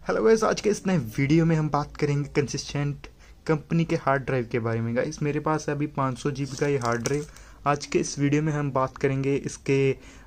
Hello guys, आज के इस नए वीडियो में हम बात करेंगे कंसिस्टेंट कंपनी के हार्ड ड्राइव के बारे में। गाइस मेरे पास है अभी 500 GB का ये हार्ड ड्राइव। आज के इस वीडियो में हम बात करेंगे इसके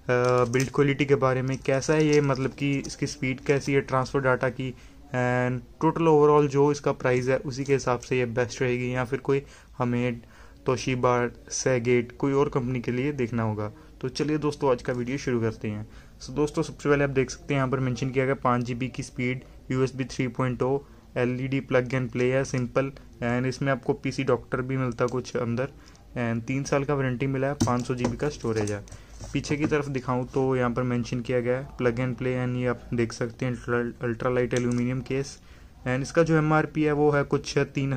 बिल्ड क्वालिटी के बारे में, कैसा है ये, मतलब कि इसकी स्पीड कैसी है ट्रांसफ़र डाटा की, एंड टोटल ओवरऑल जो इसका प्राइस है उसी के हिसाब से ये बेस्ट रहेगी, या फिर कोई हमें तोशिबा, सेगेट, कोई और कंपनी के लिए देखना होगा। तो चलिए दोस्तों, आज का वीडियो शुरू करते हैं। सो दोस्तों, सबसे पहले आप देख सकते हैं यहाँ पर मेंशन किया गया 5 GB की speed, USB 3.0, LED plug and play है, सिंपल। एंड इसमें आपको PC डॉक्टर भी मिलता है कुछ अंदर, एंड 3 साल का वारंटी मिला है, 500 GB का स्टोरेज है। पीछे की तरफ दिखाऊं तो यहाँ पर मेंशन किया गया है प्लग एंड प्ले, एंड ये आप देख सकते हैं ultra light aluminium case. And इसका जो MRP है वो है कुछ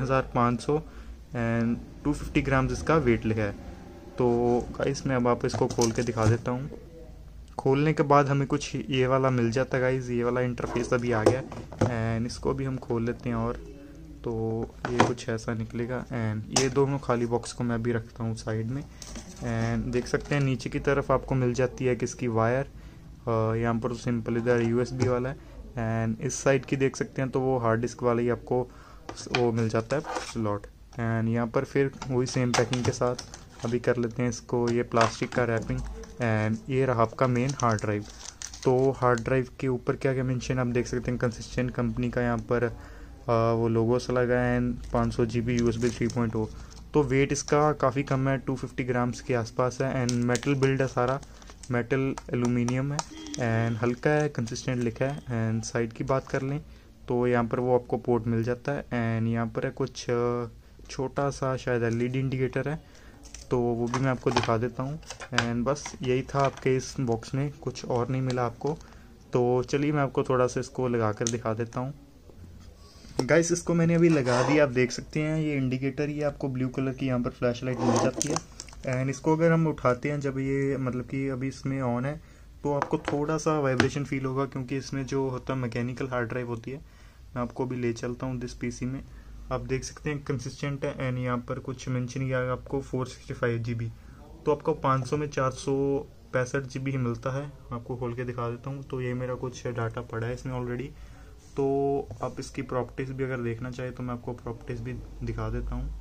3500, एंड 250 ग्राम्स इसका वेट लिखा है। तो गाइस मैं अब आप इसको खोल के दिखा देता हूँ। खोलने के बाद हमें कुछ ये वाला मिल जाता है गाइस, ये वाला इंटरफेस अभी आ गया। एंड इसको भी हम खोल लेते हैं, और तो ये कुछ ऐसा निकलेगा। एंड ये दोनों खाली बॉक्स को मैं अभी रखता हूँ साइड में। एंड देख सकते हैं नीचे की तरफ आपको मिल जाती है किसकी वायर, यहाँ पर सिंपल इधर USB वाला है। एंड इस साइड की देख सकते हैं तो वो हार्ड डिस्क वाला ही आपको वो मिल जाता है स्लॉट। एंड यहाँ पर फिर वही सेम पैकिंग के साथ अभी कर लेते हैं इसको, ये प्लास्टिक का रैपिंग। एंड ये रहा आपका मेन हार्ड ड्राइव। तो हार्ड ड्राइव के ऊपर क्या क्या मेंशन आप देख सकते हैं, कंसिस्टेंट कंपनी का यहाँ पर वो लोगो सा लगा है, एंड 500 GB USB 3.0। तो वेट इसका काफ़ी कम है, 250 ग्राम्स के आसपास है। एंड मेटल बिल्ड है, सारा मेटल एलुमिनियम है, एंड हल्का है, कंसिस्टेंट लिखा है। एंड साइड की बात कर लें तो यहाँ पर वो आपको पोर्ट मिल जाता है। एंड यहाँ पर है कुछ छोटा सा शायद LED इंडिकेटर है, तो वो भी मैं आपको दिखा देता हूँ। एंड बस यही था आपके इस बॉक्स में, कुछ और नहीं मिला आपको। तो चलिए मैं आपको थोड़ा सा इसको लगा कर दिखा देता हूँ। गाइस इसको मैंने अभी लगा दिया, आप देख सकते हैं ये इंडिकेटर, ये आपको ब्लू कलर की यहाँ पर फ्लैश लाइट मिल जाती है। एंड इसको अगर हम उठाते हैं, जब ये मतलब कि अभी इसमें ऑन है, तो आपको थोड़ा सा वाइब्रेशन फील होगा, क्योंकि इसमें जो होता है मैकेनिकल हार्ड ड्राइव होती है। मैं आपको अभी ले चलता हूँ दिस PC में, आप देख सकते हैं कंसिस्टेंट है। एंड यहाँ पर कुछ मेंशन किया है आपको 465 GB, तो आपको 500 में 465 GB ही मिलता है। आपको खोल के दिखा देता हूँ। तो ये मेरा कुछ डाटा पड़ा है इसमें ऑलरेडी। तो आप इसकी प्रॉपर्टीज़ भी अगर देखना चाहे तो मैं आपको प्रॉपर्टीज़ भी दिखा देता हूँ।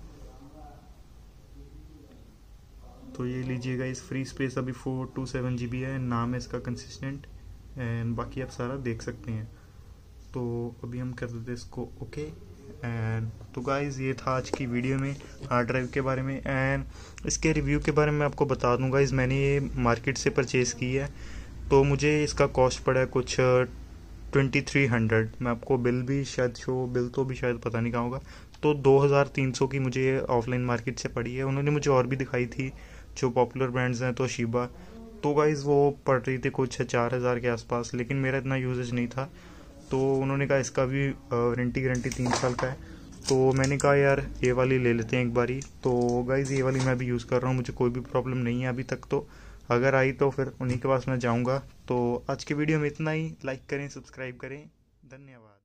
तो ये लीजिएगा, इस फ्री स्पेस अभी 427 GB है, नाम है इसका कंसिस्टेंट। एंड बाकी आप सारा देख सकते हैं। तो अभी हम कर देते इसको ओके। एंड तो गाइज़ ये था आज की वीडियो में हार्ड ड्राइव के बारे में। एंड इसके रिव्यू के बारे में आपको बता दूंगा, इस मैंने ये मार्केट से परचेज़ की है, तो मुझे इसका कॉस्ट पड़ा है कुछ 2300। मैं आपको बिल भी शायद शो, बिल तो भी शायद पता नहीं कहाँ होगा। तो 2300 की मुझे ये ऑफलाइन मार्केट से पड़ी है। उन्होंने मुझे और भी दिखाई थी जो पॉपुलर ब्रांड्स हैं, तोशिबा, तो गाइज़ वो पड़ रही थी कुछ 4000 के आसपास, लेकिन मेरा इतना यूजेज नहीं था। तो उन्होंने कहा इसका भी वारंटी गारंटी 3 साल का है। तो मैंने कहा यार ये वाली ले लेते हैं एक बारी। तो गाइज़ ये वाली मैं भी यूज़ कर रहा हूँ, मुझे कोई भी प्रॉब्लम नहीं है अभी तक। तो अगर आई तो फिर उन्हीं के पास मैं जाऊँगा। तो आज के वीडियो में इतना ही। लाइक करें, सब्सक्राइब करें, धन्यवाद।